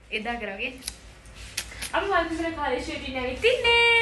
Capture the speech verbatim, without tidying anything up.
එදා කරා වගේ අපි වන්දිසර කාලේ ෂූටින් ඇවිත් ඉන්නේ